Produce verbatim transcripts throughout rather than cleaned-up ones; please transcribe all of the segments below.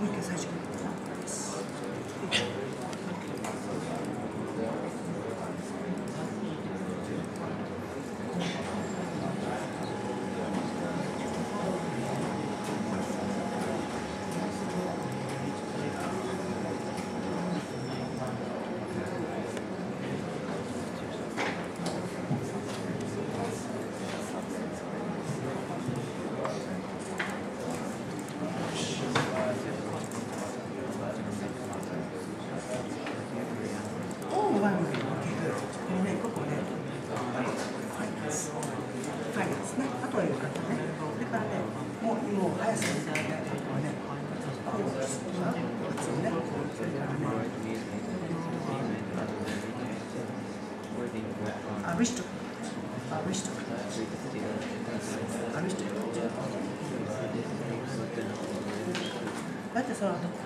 う一回最初から。アリストアリストアリストだってさ、だって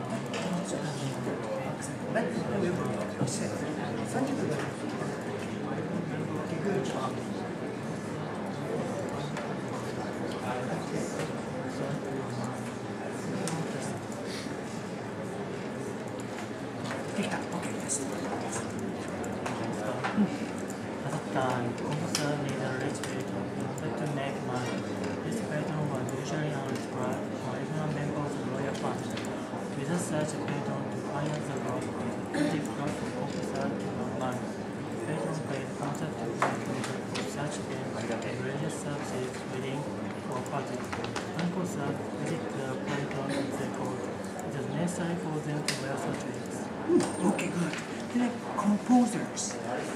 さんじゅっぷんだよ。できた、OK です。 Time, also need a rich pattern. But to make money, this pattern was usually unscribed for original members of royal family. Without such a pattern to hire the rock, it is difficult for officers to earn money. Patrons paid concert to for such games and religious services within for parties. Uncle Sir visit the patron at their court. It is necessary for them to wear such wigs. Mm, okay, good. Then like composers.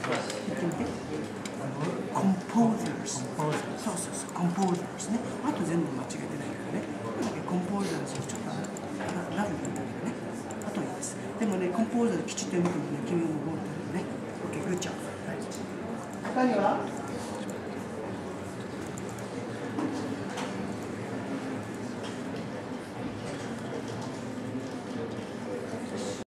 composers そうそうそう composers ね。あと全部間違えてないからね。だけど composers ちょっとラフなんだけどね。あといいです。でもね composers きちっと読むとね、君も覚えてるよね。OK、good job。他には